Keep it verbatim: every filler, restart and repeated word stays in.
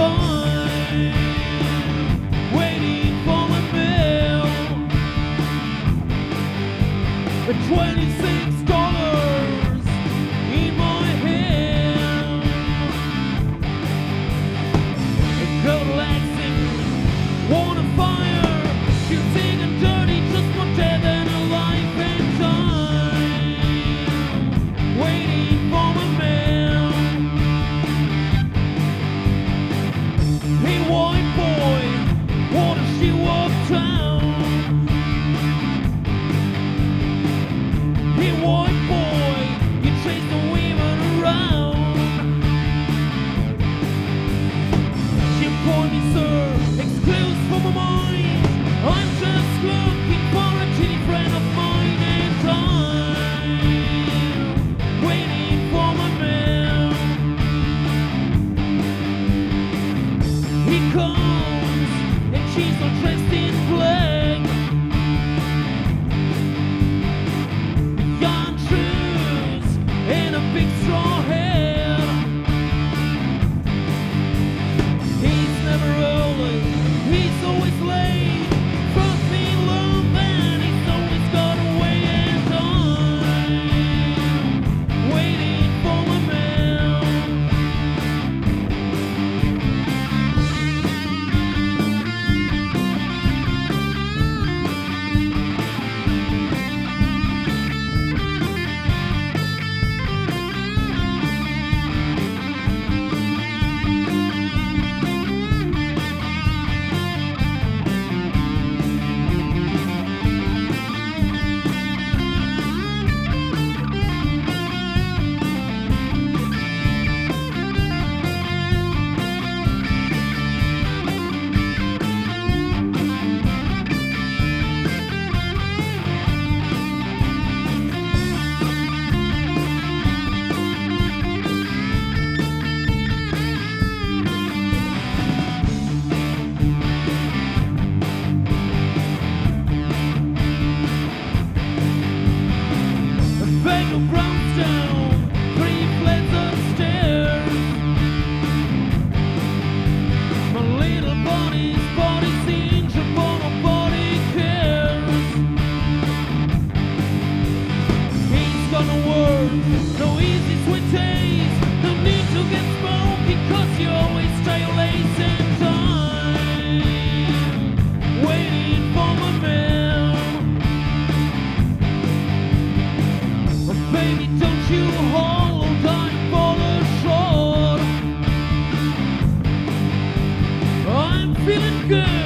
time, waiting for my mail. At twenty-six dollars in my hand, a girl relaxing, wanna fire, shooting and dirty, just more dead than alive and time, waiting for my mail. Hey white boy, what if she walked down? Hey white boy, you chase the women around. She employed me, sir, excuse for my mind. I'm just looking for a teeny friend of mine and time, waiting for my mail. He comes, and she's all dressed in black. Young shoes and a big straw hat. He's never early, he's always late. First me love, then he's always got away and time, waiting for my mail. Bang of brownstone, three flats upstairs. My little body's body's injured, but nobody cares. He's got no words, no easy sweet taste. No need to get smoky, cause you always stay late and time, waiting for my mail. Baby, don't you hold on for the short. I'm feeling good.